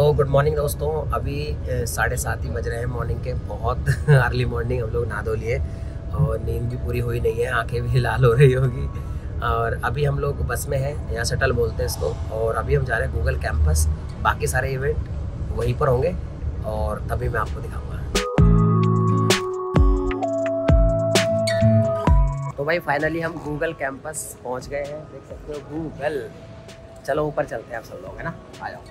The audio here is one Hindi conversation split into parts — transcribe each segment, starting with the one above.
तो गुड मॉर्निंग दोस्तों, अभी 7:30 ही बज रहे हैं मॉर्निंग के। बहुत अर्ली मॉर्निंग हम लोग नहा धो लिए और नींद भी पूरी हुई नहीं है, आंखें भी लाल हो रही होगी। और अभी हम लोग बस में हैं, यहाँ शटल बोलते हैं इसको। और अभी हम जा रहे हैं गूगल कैंपस। बाकी सारे इवेंट वहीं पर होंगे और तभी मैं आपको दिखाऊंगा। तो भाई फाइनली हम गूगल कैंपस पहुँच गए हैं, देख सकते हो गूगल। चलो ऊपर चलते हैं आप सब लोग, है ना, आ जाओ।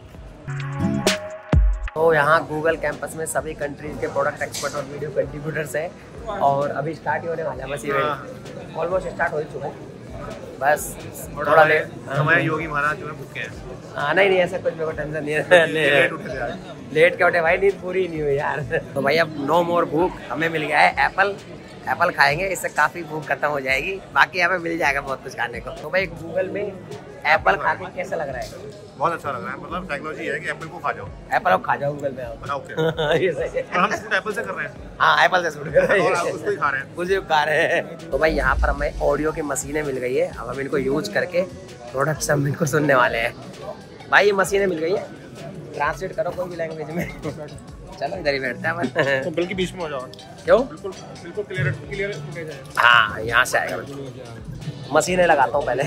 तो यहाँ गूगल कैंपस में सभी कंट्रीज के प्रोडक्ट एक्सपर्ट और वीडियो कंट्रीब्यूटर्स हैं और अभी स्टार्ट ही होने वाला है। बस इवेंट ऑलमोस्ट स्टार्ट हो चुका है, बस थोड़ा लेट। हमारे योगी महाराज जो है भूखे हैं। हाँ नहीं ऐसा कुछ मेरे को टेंशन नहीं है। लेट क्या उठे भाई, नींद पूरी नहीं हुई यार। तो भाई अब नो मोर भूख, हमें मिल गया है एप्पल खाएंगे, इससे काफ़ी भूख खत्म हो जाएगी। बाकी हमें मिल जाएगा बहुत कुछ खाने को। तो भाई गूगल में एप्पल खा के कैसा लग रहा है? बहुत अच्छा लग रहा है। मतलब टेक्नोलॉजी है कि एप्पल को खा जाओ, एप्पल खा जाओ गूगल में आप। ओके। ये सही है। और हम शूट एप्पल से कर रहे हैं। हाँ एप्पल से शूट कर रहे हैं और आप उसको ही खा रहे हैं। मुझे खा रहे हैं। तो भाई यहाँ पर हमें ऑडियो की मशीनें मिल गई है। अब हम इनको यूज करके प्रोडक्ट सब इनको सुनने वाले हैं। भाई ये मशीनें मिल गई है, ट्रांसलेट करो कोई भी लैंग्वेज में। चलो इधर ही बैठते हैं। तो बिल्कुल बीच में हो जाओ। क्यों? बिल्कुल क्लियर। हाँ यहाँ से आएगा। मशीनें लगाता हूँ पहले।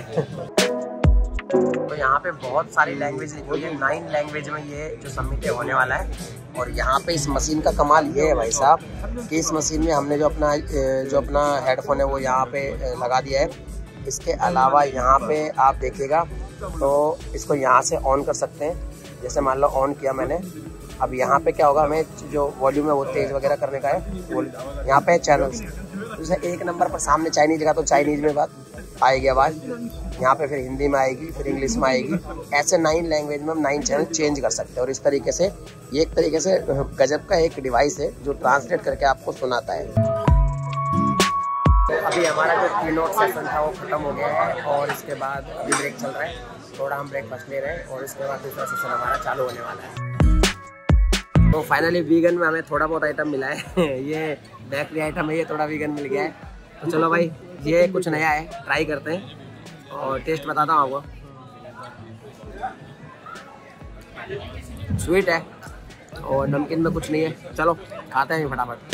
तो यहाँ पे बहुत सारी लैंग्वेज लिखी हुई है, 9 लैंग्वेज में ये जो सबमिट होने वाला है। और यहाँ पे इस मशीन का कमाल ये है भाई साहब कि इस मशीन में हमने जो अपना हेडफोन है वो यहाँ पे लगा दिया है। इसके अलावा यहाँ पे आप देखिएगा तो इसको यहाँ से ऑन कर सकते हैं। जैसे मान लो ऑन किया मैंने, अब यहाँ पे क्या होगा, हमें जो वॉल्यूम है वो तेज वगैरह करने का है। वो यहाँ पे चैनल्स, जैसे 1 नंबर पर सामने चाइनीज का तो चाइनीज में बात आएगी आवाज़, यहाँ पे फिर हिंदी में आएगी, फिर इंग्लिश में आएगी। ऐसे 9 लैंग्वेज में हम 9 चैनल चेंज कर सकते हैं। और इस तरीके से ये एक तरीके से गजब का एक डिवाइस है जो ट्रांसलेट करके आपको सुनाता है। अभी हमारा जो कीनोट सेशन था वो खत्म हो गया है और इसके बाद अभी ब्रेक चल रहा है। थोड़ा हम ब्रेकफास्ट ले रहे हैं और इसके बाद दूसरा सेशन हमारा चालू होने वाला है। तो फाइनली वीगन में हमें थोड़ा बहुत आइटम मिला है। ये बेकरी आइटम है, ये थोड़ा वीगन मिल गया है। तो चलो भाई ये कुछ नया है, ट्राई करते हैं और टेस्ट बताता हूँ आपको। स्वीट है और नमकीन में कुछ नहीं है। चलो खाते हैं फटाफट।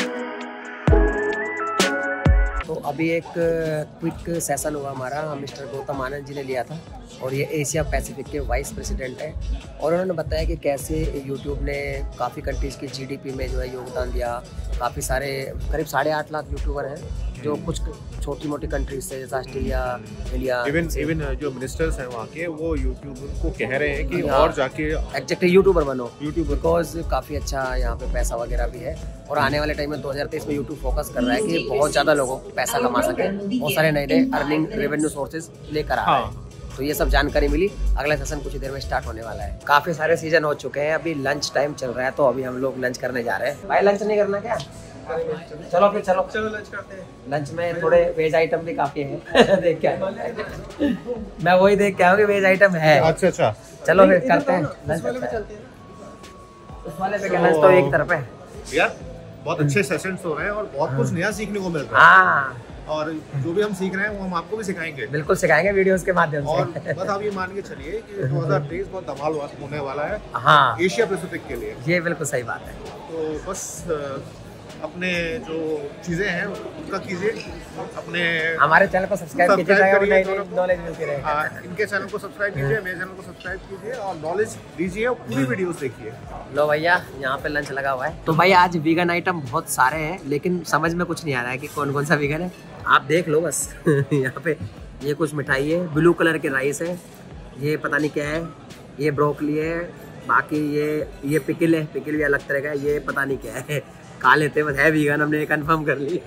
तो अभी एक क्विक सेशन हुआ हमारा, मिस्टर गौतम आनंद जी ने लिया था और ये एशिया पैसिफिक के वाइस प्रेसिडेंट हैं। और उन्होंने बताया कि कैसे यूट्यूब ने काफ़ी कंट्रीज़ की जीडीपी में जो है योगदान दिया। काफ़ी सारे करीब 8.5 लाख यूट्यूबर हैं जो कुछ छोटी मोटी कंट्रीज से, जैसे ऑस्ट्रेलिया, इंडिया। इवन जो मिनिस्टर्स हैं वहाँ के, वो यूट्यूब को कह रहे हैं कि और जाके एग्जैक्टली यूट्यूबर बनो, यूट्यूबर, बिकॉज काफ़ी अच्छा यहाँ पे पैसा वगैरह भी है। और आने वाले टाइम में 2023 में यूट्यूब फोकस कर रहा है कि बहुत ज़्यादा लोगों को पैसा कमा सके, बहुत सारे नए अर्निंग रेवेन्यू सोर्सेज लेकर आ रहे हैं। तो ये सब जानकारी मिली। अगला सेशन कुछ ही देर में स्टार्ट होने वाला है। काफ़ी सारे सीजन हो चुके हैं, अभी लंच टाइम चल रहा है तो अभी हम लोग लंच करने जा रहे हैं। भाई लंच नहीं करना क्या? चलो फिर चलो लंच करते हैं। लंच में थोड़े वेज आइटम भी काफी है। देख के मैं वही देख के आऊँ कि वेज आइटम है। अच्छा चलो फिर करते हैं लंच। उस वाले पे लंच तो एक तरफ है यार। बहुत अच्छे सेशंस हो रहे हैं और बहुत कुछ नया सीखने को मिल रहा है। हाँ, और जो भी हम सीख रहे हैं वो हम आपको भी सिखाएंगे। बिल्कुल सिखाएंगे वीडियोस के माध्यम से। और बस आप ये मान के चलिए कि 2023 बहुत धमाल होने वाला है। हाँ, एशिया पैसिफिक के लिए। ये बिल्कुल सही बात है। तो बस अपने जो चीजें हैं उनका कीजिए, अपने हमारे चैनल को सब्सक्राइब कीजिए, नॉलेज मिलती रहे। इनके चैनल को सब्सक्राइब कीजिए, मेरे चैनल को सब्सक्राइब कीजिए और नॉलेज दीजिए और पूरी वीडियोस देखिए। लो भैया यहाँ पे लंच लगा हुआ है। तो भाई आज वीगन आइटम बहुत सारे हैं लेकिन समझ में कुछ नहीं आ रहा है कि कौन कौन सा वीगन है। आप देख लो बस। यहाँ पे ये कुछ मिठाई है, ब्लू कलर के राइस है, ये पता नहीं क्या है, ये ब्रोकली है, बाकी ये पिकल है, पिकल भी अलग तरह का है, ये पता नहीं क्या है। खा लेते बस, है वीगन, हमने कंफर्म कर लिया।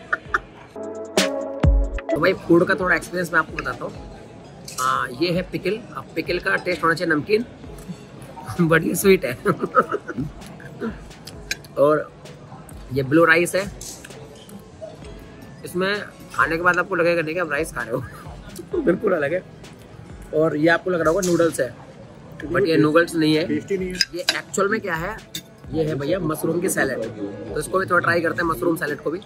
तो भाई फूड का थोड़ा एक्सपीरियंस मैं आपको बताता हूँ। ये है पिकल। अब पिकल का टेस्ट होना चाहिए नमकीन, बट ये स्वीट है। और ये ब्लू राइस है, इसमें खाने के बाद आपको लगेगा नहीं कि आप राइस खा रहे हो। बिल्कुल अलग है। और ये आपको लग रहा होगा नूडल्स है, बट ये नूडल्स नहीं है। ये एक्चुअल में क्या है, ये है भैया मशरूम की सैलेड। तो इसको भी थोड़ा ट्राई करते हैं, मशरूम सैलेड को भी।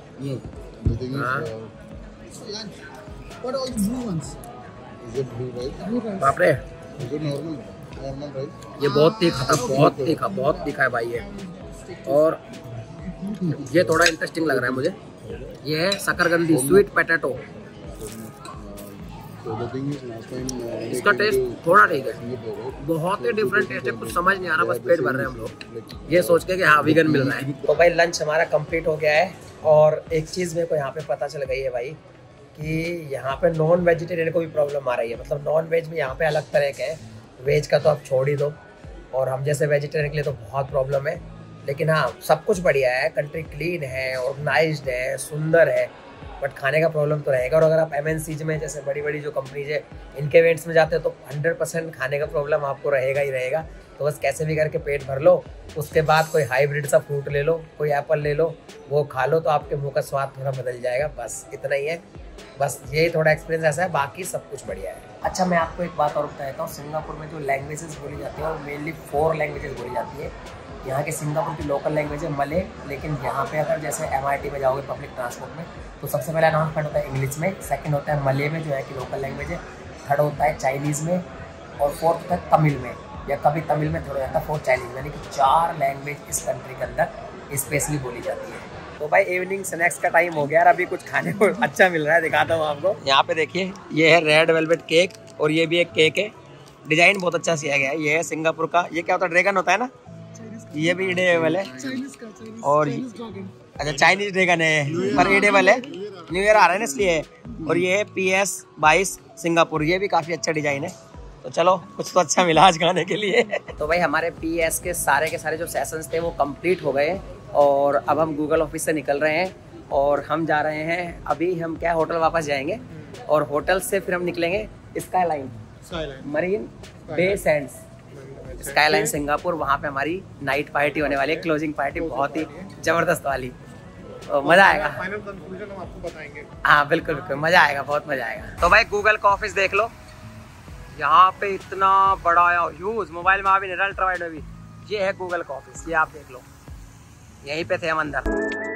बाप रे, ये बहुत तीखा था, बहुत तीखा है भाई ये। और ये थोड़ा इंटरेस्टिंग लग रहा है मुझे। ये है शकरकंदी, स्वीट पोटैटो। इसका टेस्ट थोड़ा ठीक है, बहुत ही डिफरेंट टेस्ट है, कुछ समझ नहीं आ रहा, बस पेट भर रहे हैं हम लोग ये सोच के कि हाँ वीगन मिल रहा है। तो भाई लंच हमारा कंप्लीट हो गया है। और एक चीज़ मेरे को यहाँ पे पता चल गई है भाई कि यहाँ पे नॉन वेजिटेरियन को भी प्रॉब्लम आ रही है। मतलब नॉन वेज में यहाँ पे अलग तरह के हैं, वेज का तो आप छोड़ ही दो, और हम जैसे वेजिटेरियन के लिए तो बहुत प्रॉब्लम है। लेकिन हाँ सब कुछ बढ़िया है, कंट्री क्लीन है, ऑर्गेनाइज्ड है, सुंदर है, बट खाने का प्रॉब्लम तो रहेगा। और अगर आप MNCs में जैसे बड़ी बड़ी जो कंपनीज है इनके इवेंट्स में जाते हो तो 100% खाने का प्रॉब्लम आपको रहेगा ही रहेगा। तो बस कैसे भी करके पेट भर लो, उसके बाद कोई हाइब्रिड सा फ्रूट ले लो, कोई एप्पल ले लो, वो खा लो तो आपके मुंह का स्वाद थोड़ा बदल जाएगा। बस इतना ही है, बस यही थोड़ा एक्सपीरियंस ऐसा है, बाकी सब कुछ बढ़िया है। अच्छा मैं आपको एक बात और बता देता हूँ, सिंगापुर में जो लैंग्वेजेस बोली जाती है वो मेनली 4 लैंग्वेजेस बोली जाती है। यहाँ के सिंगापुर की लोकल लैंग्वेज है मले, लेकिन यहाँ पे अगर जैसे MIT में जाओगे पब्लिक ट्रांसपोर्ट में तो सबसे पहला अनाउंसमेंट होता है इंग्लिश में, सेकंड होता है मले में जो है कि लोकल लैंग्वेज है, थर्ड होता है चाइनीज़ में, और फोर्थ होता है तमिल में, या कभी तमिल में थोड़ा जाता है, फोर्थ चाइनीज़ में। यानी कि 4 लैंग्वेज इस कंट्री के अंदर स्पेशली बोली जाती है। तो भाई इवनिंग स्नैक्स का टाइम हो गया और अभी कुछ खाने को अच्छा मिल रहा है, दिखाता हूँ आपको। यहाँ पे देखिए ये है रेड वेलवेट केक, और ये भी एक केक है, डिजाइन बहुत अच्छा सिया गया है। ये है सिंगापुर का, ये क्या होता है, ड्रैगन होता है ना, ये भी एडेबल है। और अच्छा चाइनीज ड्रैगन है पर एडेबल है, न्यू ईयर आ रहा है ना इसलिए। और ये है PS22 सिंगापुर, ये भी काफी अच्छा डिजाइन है। तो चलो कुछ तो अच्छा मिला आज खाने के लिए। तो भाई हमारे PS के सारे जो सेशंस थे वो कंप्लीट हो गए, और अब हम गूगल ऑफिस से निकल रहे हैं और हम जा रहे हैं अभी, हम क्या होटल वापस जाएंगे, और होटल से फिर हम निकलेंगे skyline Marina Bay Sands, skyline Singapore. वहाँ पे हमारी नाइट पार्टी होने वाली है, क्लोजिंग पार्टी बहुत ही जबरदस्त वाली, तो मजा आएगा। फाइनल कंक्लूजन हम आपको बताएंगे। हाँ बिल्कुल बिल्कुल मजा आएगा, बहुत मजा आएगा। तो भाई गूगल का ऑफिस देख लो, यहाँ पे इतना बड़ा ह्यूज, मोबाइल में आ भी नहीं रहा, अल्ट्रा वाइड में भी। ये है गूगल का ऑफिस, ये आप देख लो, यहीं पे थे हम अंदर।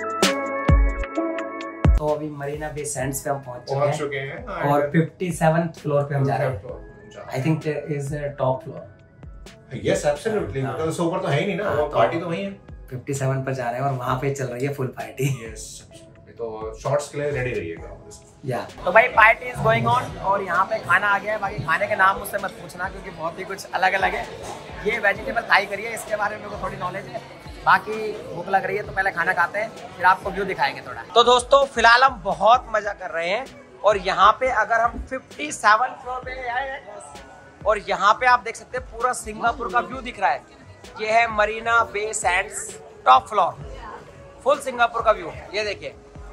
तो अभी मरीना बे सैंड्स पे हम पहुंच चुके हैं और 57th फ्लोर पे हम जा रहे हैं। I think is top floor. Yes absolutely, because ऊपर तो है ही नहीं ना, वो पार्टी तो वही है। 57 पर जा रहे हैं और वहाँ पे चल रही है फुल पार्टी। यस तो शॉर्ट्स के लिए रेडी रहिएगा। या तो भाई पार्टी इज गोइंग ऑन, और यहाँ पे खाना आ गया है। बाकी खाने के नाम मुझसे मत पूछना क्योंकि बहुत ही कुछ अलग अलग है। ये वेजिटेबल थाई करिए, इसके बारे में मेरे को थोड़ी नॉलेज है। बाकी भूख लग रही है तो पहले खाना खाते हैं, फिर आपको व्यू दिखाएंगे थोड़ा। तो दोस्तों फिलहाल हम बहुत मजा कर रहे हैं, और यहाँ पे अगर हम 57 फ्लोर पे आए हैं, और यहाँ पे आप देख सकते हैं पूरा सिंगापुर का व्यू दिख रहा है। ये है Marina Bay Sands top floor, full Singapore का व्यू, ये देखिए।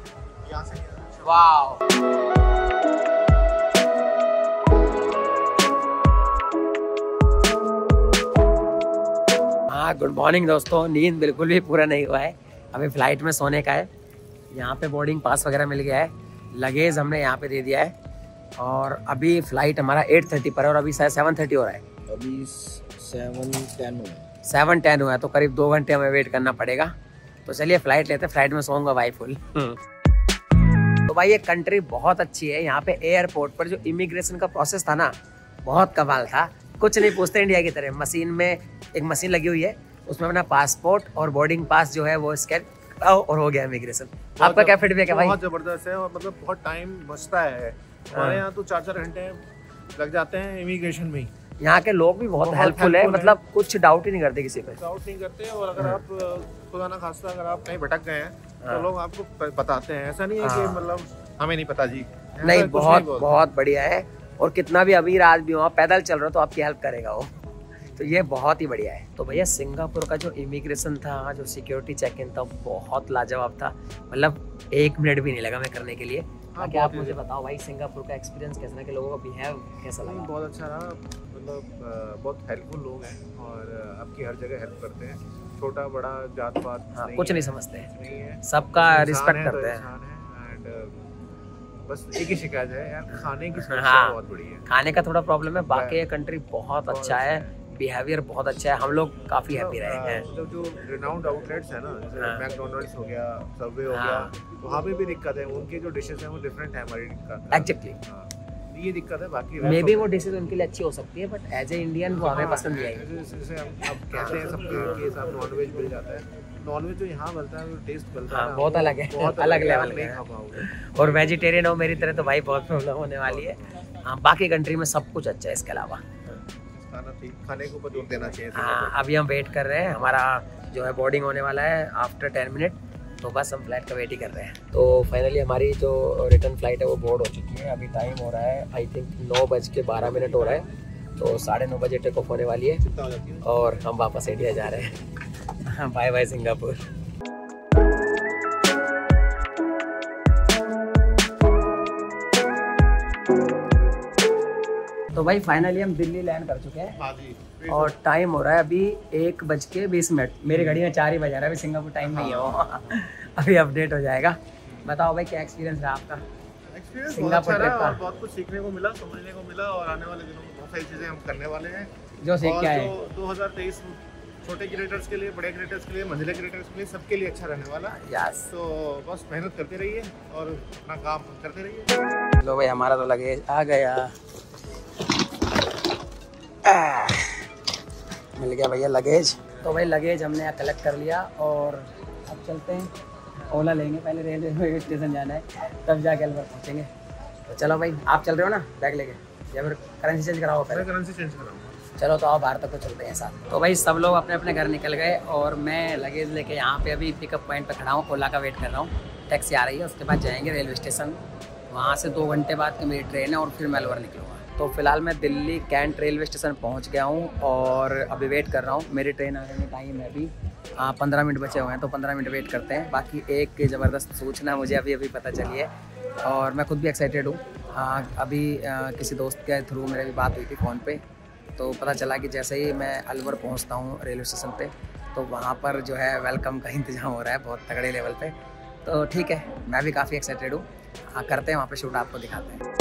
वाओ हाँ गुड मॉर्निंग दोस्तों। नींद बिल्कुल भी पूरा नहीं हुआ है, अभी फ्लाइट में सोने का है। यहाँ पे बोर्डिंग पास वगैरह मिल गया है, लगेज हमने यहाँ पे दे दिया है, और अभी फ्लाइट हमारा 8:30 पर है, और अभी शायद 7:30 हो रहा है। अभी 7:10 हुआ है, तो करीब 2 घंटे हमें वेट करना पड़ेगा। तो चलिए फ्लाइट लेते हैं, फ्लाइट में सोऊंगा भाई फुल। तो भाई ये कंट्री बहुत अच्छी है। यहाँ पे एयरपोर्ट पर जो इमिग्रेशन का प्रोसेस था ना, बहुत कमाल था। कुछ नहीं पूछते इंडिया की तरह, मशीन में एक मशीन लगी हुई है, उसमें अपना पासपोर्ट और बोर्डिंग पास जो है वो स्कैन और हो गया इमिग्रेशन। आपका क्या फीडबैक है भाई? बहुत जबरदस्त है, और मतलब बहुत टाइम बचता है। हमारे यहाँ तो 4-4 घंटे लग जाते हैं इमिग्रेशन में ही। यहाँ के लोग भी बहुत हेल्पफुल है, मतलब कुछ डाउट ही नहीं करते किसी पे। डाउट नहीं करते, और अगर आप खुदा ना खास्ता अगर आप कहीं भटक गए हैं तो लोग आपको बताते हैं। ऐसा नहीं है कि मतलब हमें नहीं पता जी, नहीं बहुत बढ़िया है। और कितना भी अमीर आदमी हो, पैदल चल रहे हो तो आपकी हेल्प करेगा वो, तो ये बहुत ही बढ़िया है। तो भैया सिंगापुर का जो इमिग्रेशन था, जो सिक्योरिटी चेक इन था, बहुत लाजवाब था। मतलब 1 मिनट भी नहीं लगा मैं करने के लिए। बाकी आप मुझे बताओ भाई सिंगापुर का एक्सपीरियंस कैसा है, कि लोगों का बिहेव कैसा लगा? बहुत अच्छा रहा, मतलब बहुत हेल्पफुल लोग हैं, और आपकी हर जगह हेल्प करते हैं, छोटा बड़ा जात पात कुछ नहीं समझते हैं, सबका रिस्पेक्ट करते हैं। बस एक ही शिकायत है यार, खाने की समस्या बहुत बड़ी है। खाने का थोड़ा प्रॉब्लम है, बाकी ये कंट्री बहुत अच्छा है, बिहेवियर बहुत अच्छा है, हम लोग काफी हैप्पी रहे हैं। जो रिनाउंड आउटलेट्स है ना, जैसे मैकडॉनल्ड्स हो गया, सबवे हो गया, वहाँ पे भी दिक्कत है, उनकी जो डिशेस हैं वो डिफरेंट है हमारी का। एग्जैक्टली ये दिक्कत है। बाकी मे बी वो डिशेज उनके लिए अच्छी हो सकती है, बट एज ए इंडियन वो हमें पसंद नहीं आएगी। जैसे हम अब कहते हैं सबके साथ नॉन वेज मिल जाता है, नॉन वेज जो यहाँ बनता है वो टेस्ट बनता है बहुत अलग है, अलग लेवल का। और वेजिटेरियन हो मेरी तरह तो भाई बहुत प्रॉब्लम होने वाली है। हाँ, बाकी कंट्री में सब कुछ अच्छा है इसके अलावा। खाने के ऊपर जोर देना चाहिए। हाँ, अभी हम वेट कर रहे हैं, हमारा जो है बोर्डिंग होने वाला है आफ्टर 10 मिनट, तो बस हम फ्लाइट का वेट ही कर रहे हैं। तो फाइनली हमारी जो रिटर्न फ्लाइट है वो बोर्ड हो चुकी है। अभी टाइम हो रहा है आई थिंक 9:12 हो रहा है, तो 9:30 बजे टेक ऑफ होने वाली है और हम वापस इंडिया जा रहे हैं। Bye bye Singapore. तो भाई फाइनली हम दिल्ली लैंड कर चुके हैं। हाँ जी। और टाइम हो रहा है अभी 1:20। मेरी घड़ी में 4 ही बजा रहा है, अभी सिंगापुर टाइम नहीं है वो। अभी अपडेट हो जाएगा। बताओ भाई क्या एक्सपीरियंस रहा आपका? एक्सपीरियंस सिंगापुर ट्रिप का? बहुत कुछ सीखने को मिला, समझने को मिला, और आने वाले दिनों में बहुत सारी चीज़ें हम करने वाले हैं जो सीख के आए। 2023 छोटे क्रिएटर्स के लिए, बड़े क्रिएटर्स के लिए, मंझले क्रिएटर्स के लिए, सबके लिए अच्छा रहने वाला। यस। तो बस मेहनत करते रहिए और अपना काम करते रहिए। लो भाई हमारा तो लगेज आ गया। मिल गया भैया लगेज। तो भाई लगेज हमने कलेक्ट कर लिया और अब चलते हैं, ओला लेंगे। पहले रेलवे स्टेशन जाना है, तब जाके अलवर पहुँचेंगे। तो चलो भाई, आप चल रहे हो ना बैग लेके, या फिर करेंसी चेंज कराओ? पहले करेंसी चेंज कराऊंगा। चलो तो आओ बाहर तक को चलते हैं साथ। तो भाई सब लोग अपने अपने घर निकल गए और मैं लगेज लेके यहाँ पे अभी पिकअप पॉइंट पे खड़ा हूँ, ओला का वेट कर रहा हूँ। टैक्सी आ रही है, उसके बाद जाएंगे रेलवे स्टेशन। वहाँ से 2 घंटे बाद की मेरी ट्रेन है और फिर मैं अलवर निकलूँगा। तो फिलहाल मैं दिल्ली कैंट रेलवे स्टेशन पहुँच गया हूँ और अभी वेट कर रहा हूँ। मेरी ट्रेन आने में टाइम है अभी 15 मिनट बचे हुए हैं, तो 15 मिनट वेट करते हैं। बाकी एक ज़बरदस्त सूचना मुझे अभी पता चली है और मैं खुद भी एक्साइटेड हूँ। अभी किसी दोस्त के थ्रू मेरी बात हुई थी फ़ोन पे, तो पता चला कि जैसे ही मैं अलवर पहुँचता हूँ रेलवे स्टेशन पे, तो वहाँ पर जो है वेलकम का इंतजाम हो रहा है बहुत तगड़े लेवल पे। तो ठीक है, मैं भी काफ़ी एक्साइटेड हूँ। हाँ, करते हैं वहाँ पे शूट, आपको दिखाते हैं।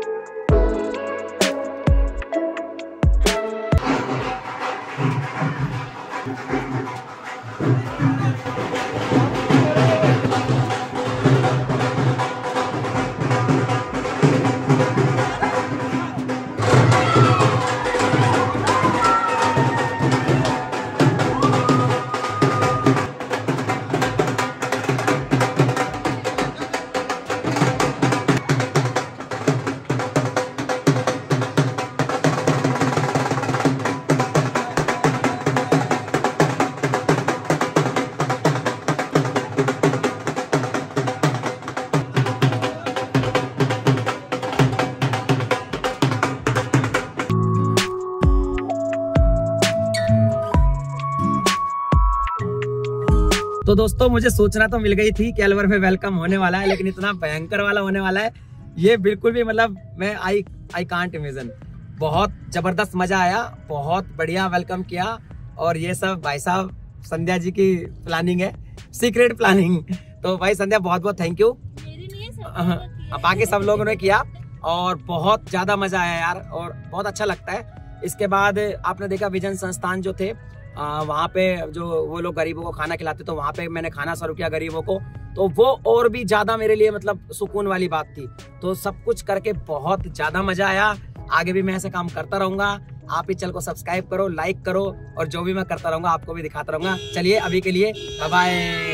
तो दोस्तों मुझे सूचना तो मिल गई थी कि अलवर में वेलकम होने वाला है, लेकिन इतना भयंकर वाला होने वाला है ये बिल्कुल भी, मतलब मैं आई कांट इमेजिन। बहुत जबरदस्त मजा आया, बहुत बढ़िया वेलकम किया। और ये सब भाई साहब संध्या जी की प्लानिंग है, सीक्रेट प्लानिंग। तो भाई संध्या बहुत बहुत थैंक यू। बाकी सब लोगों ने किया और बहुत ज्यादा मजा आया यार, और बहुत अच्छा लगता है। इसके बाद आपने देखा विजन संस्थान जो थे वहाँ पे जो वो लोग गरीबों को खाना खिलाते, तो वहाँ पे मैंने खाना सर्व किया गरीबों को, तो वो और भी ज्यादा मेरे लिए मतलब सुकून वाली बात थी। तो सब कुछ करके बहुत ज्यादा मजा आया। आगे भी मैं ऐसे काम करता रहूंगा। आप इस चैनल को सब्सक्राइब करो, लाइक करो, और जो भी मैं करता रहूंगा आपको भी दिखाता रहूंगा। चलिए अभी के लिए बाय बाय।